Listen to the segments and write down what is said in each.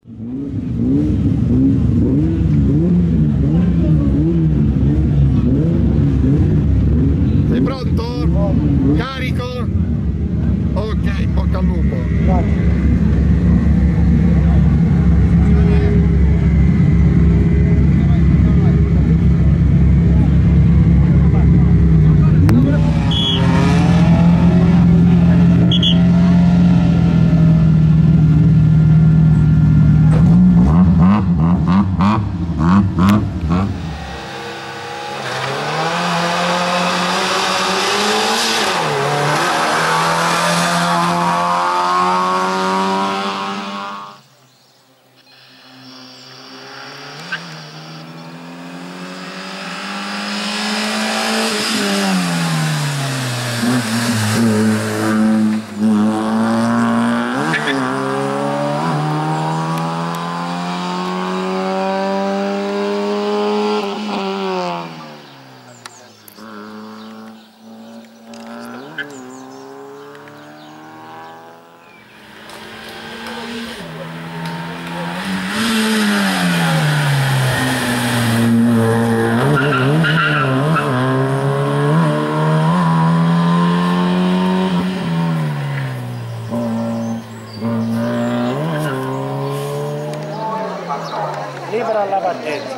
Sei pronto? Carico? Ok, bocca al lupo. Grazie. Libera la partenza.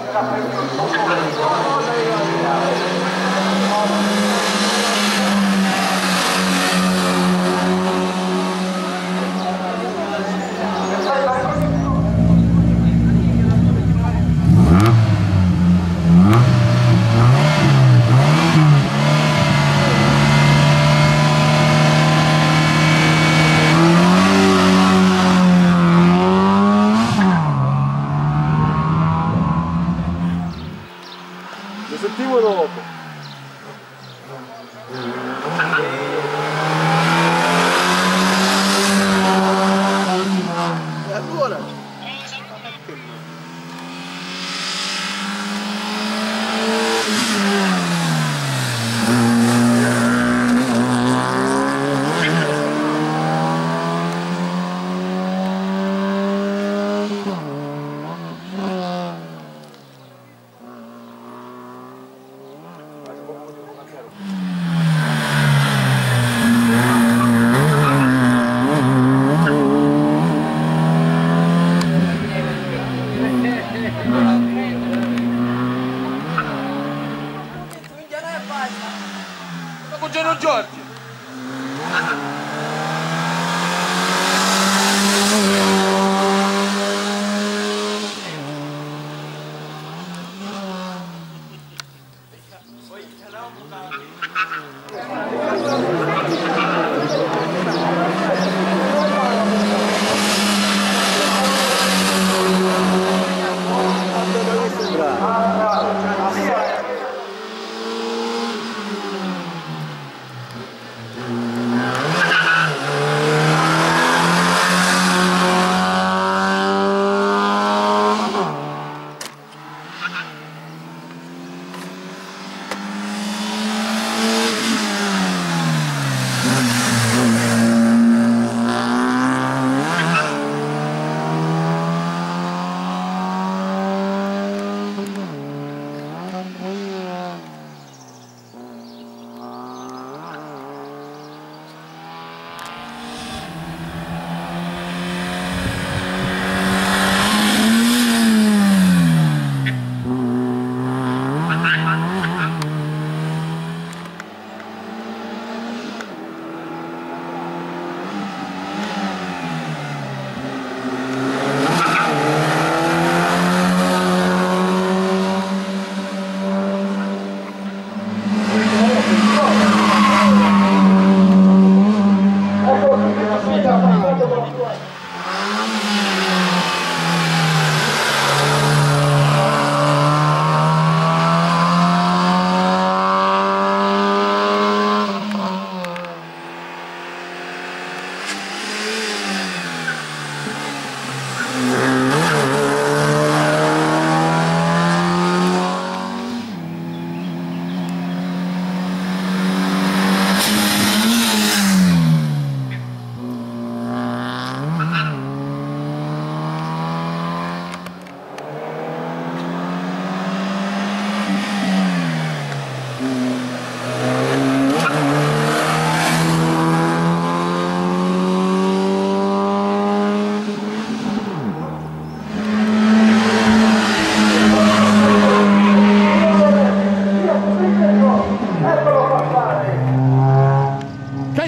Lo sentivo dopo. E allora? Buongiorno Giorgio!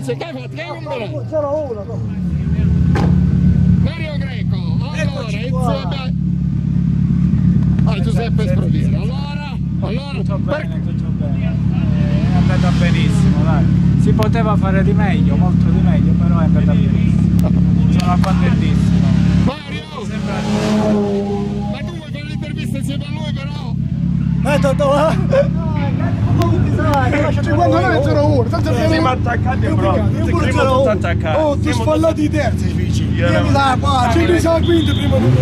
Invece che hai fatto? Che hai comprato? 0-1. Mario Greco, allora insieme a Giuseppe Sproviero. Allora, tutto bene, tutto bene. È andata benissimo, dai. Si poteva fare di meglio, molto di meglio, però è andata benissimo. Sono contentissimo. Mario! Ma tu vuoi fare l'intervista insieme a lui però? Quando non è 0-1, tanto Siamo attaccati, bro. Prima tutto attaccati. Oh, ti sfallati i terzi, fici. Vieni là, qua, ci siamo quinti prima di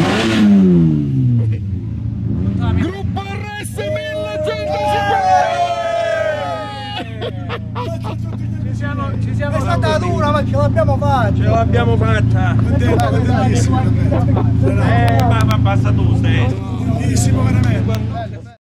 Gruppo RS 1150! Ci siamo È stata dura, ma ce l'abbiamo fatta. Ce l'abbiamo fatta. Ma basta tu, sei. Bellissimo, veramente.